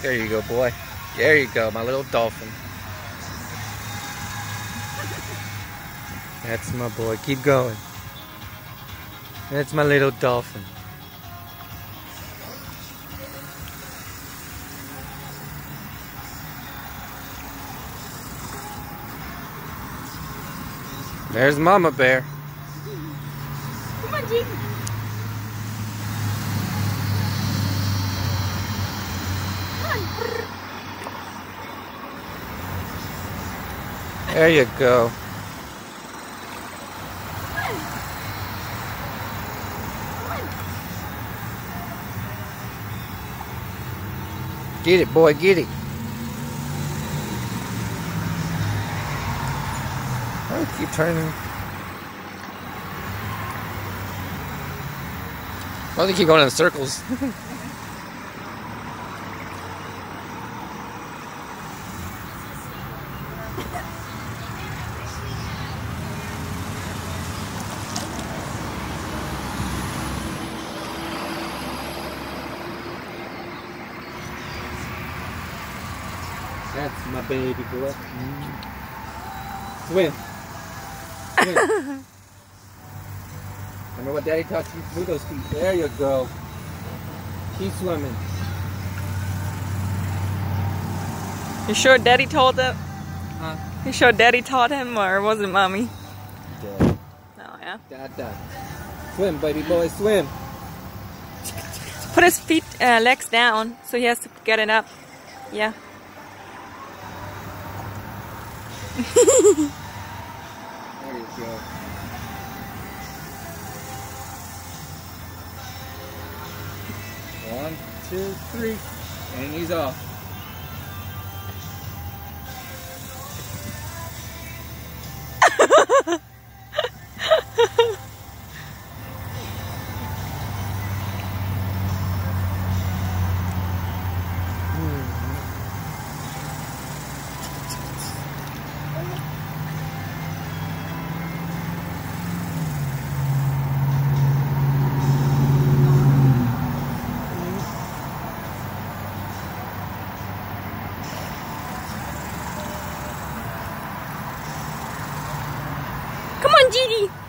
There you go, boy. There you go, my little dolphin. That's my boy. Keep going. That's my little dolphin. There's Mama Bear. Come on, Jake. There you go. Get it, boy, get it. Oh, keep turning. Why do they keep going in circles? That's my baby boy. Swim. Swim. Remember what Daddy taught you to do those feet? There you go. Keep swimming. You sure Daddy told him? Huh? You sure Daddy taught him, or was it Mommy? Dad. Oh, yeah. Dad. Swim, baby boy, swim. Put his feet, legs down, so he has to get it up. Yeah. There you go. One, two, three, and he's off. Come on, Gigi.